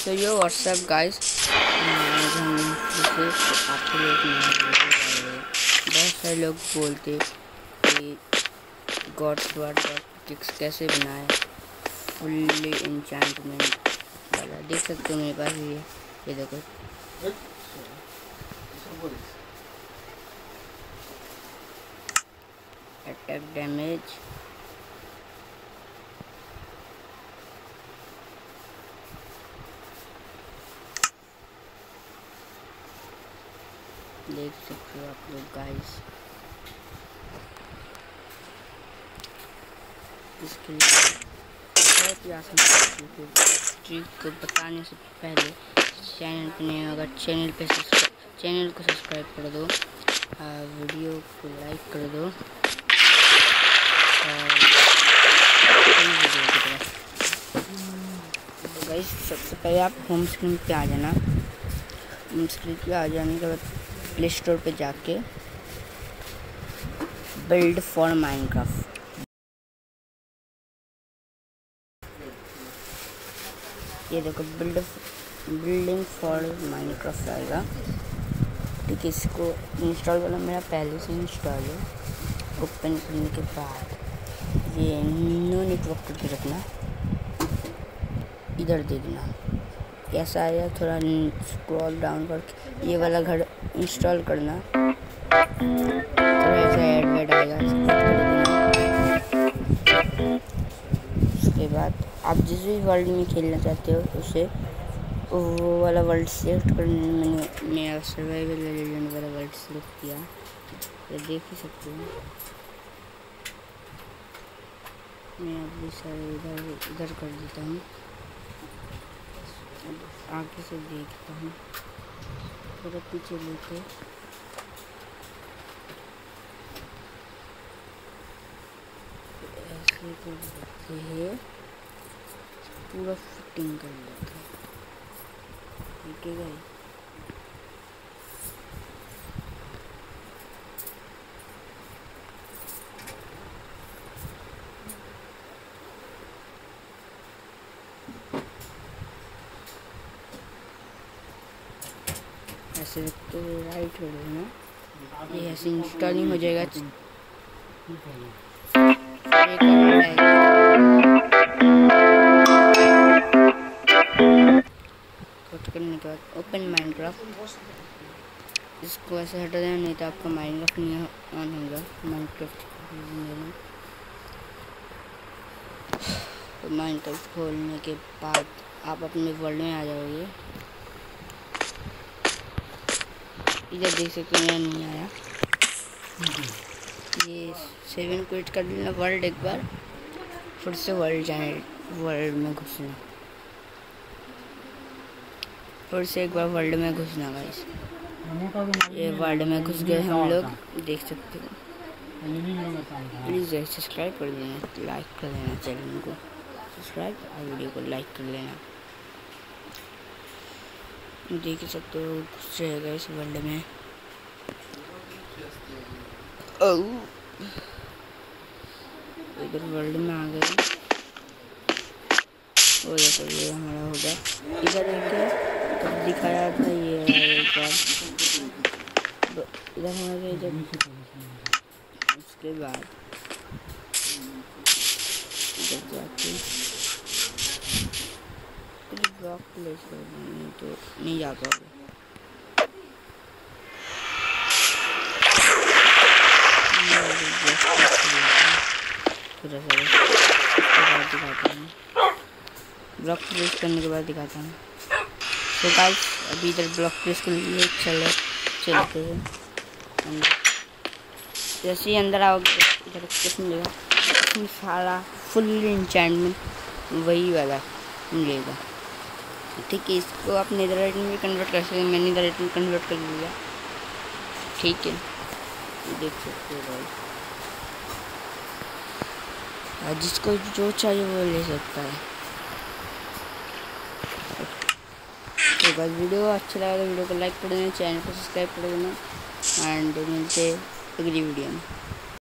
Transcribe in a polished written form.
सो यो WhatsApp guys, आज हम जैसे आपके लिए एक नया वीडियो ला रहे हैं। बहुत सारे लोग बोलते कि गॉड्स वार पिक्स कैसे बनाए, फुल्ली एन्चेंटमेंट वाला। देख सकते हो मेरे पास ये देखो। अटैक डैमेज, देख सकते हो आप लोग गाइस। इसके लिए बहुत ही आसान ट्रिक को बताने से पहले चैनल पे नहीं होगा, चैनल को सब्सक्राइब कर दो, वीडियो को लाइक कर दो और वीडियो की तरफ। तो गाइस सबसे पहले आप होम स्क्रीन पे आ जाना। होम स्क्रीन पे आ जाने के बाद प्ले स्टोर पे जाके बिल्ड फॉर माइनक्राफ्ट, ये देखो बिल्डिंग फॉर माइनक्राफ्ट आएगा। ठीक है, इसको इंस्टॉल करना मेरा पहले से इंस्टॉल है। ओपन करने के बाद ये नो नेटवर्क करके रखना, इधर दे देना। कैसा आया, थोड़ा स्क्रॉल डाउन करके ये वाला घर इंस्टॉल करना। थोड़ा ऐसा ऐड आएगा, उसके बाद आप जिस भी वर्ल्ड में खेलना चाहते हो उसे वो वाला वर्ल्ड सेलेक्ट करने। मैंने मेरा सर्वाइवल लेजेंड वाला वर्ल्ड सेलेक्ट किया, ये देख ही सकते हो। मैं अभी सारे इधर कर देता हूँ, आगे से देखता हूँ, थोड़ा पीछे लेके ऐसे कर देते हैं, पूरा फिटिंग कर लेते हैं। ठीक है गाइस, ऐसे तो राइट हो देना, ये ऐसे इंस्टॉलिंग हो जाएगा। कट करने के बाद ओपन माइनक्राफ्ट, इसको ऐसे हटा देना, नहीं तो आपका माइनक्राफ्ट नहीं ऑन होगा। माइनक्राफ्ट खोलने के बाद आप अपने वर्ल्ड में आ जाओगे। इधर देख सकते हैं नहीं आया, ये 7 क्विट कर लेना वर्ल्ड एक बार, फिर से वर्ल्ड में घुसना, फिर से एक बार वर्ल्ड में घुसना गाइस। ये वर्ल्ड में घुस गए हम लोग, देख सकते हो। प्लीज़ सब्सक्राइब कर देना, लाइक कर देना, चैनल को सब्सक्राइब और वीडियो को लाइक कर लेना। देख सकते हो घुस जाएगा इस वर्ल्ड में। इधर वर्ल्ड में आ गए, वो देखो ये हमारा हो गया। इधर एक दिखाया था ये एक बार, इधर हमारे इधर। उसके बाद इधर जाके ब्लॉक प्लेस कर देंगे तो नहीं जा पाओगे। दिखाता हूँ, ब्लॉक प्लेस करने के बाद दिखाता हूँ। तो गाइस अभी इधर ब्लॉक प्लेस के लिए चलते हैं अंदर। जैसे ही अंदर आओगे इधर कुछ मिलेगा, इसमें सारा फुल एन्चेंटमेंट वही वाला मिलेगा। ठीक है, इसको आप नेदरराइट में भी कन्वर्ट कर सकते हैं, मैंने नेदरराइट में कन्वर्ट कर लिया। ठीक है, देख सकते हो गाइस, जिसको जो चाहिए वो ले सकता है। तो बस वीडियो अच्छा लगा तो वीडियो को लाइक कर देना, चैनल को सब्सक्राइब कर देना एंड मिलते अगली वीडियो में।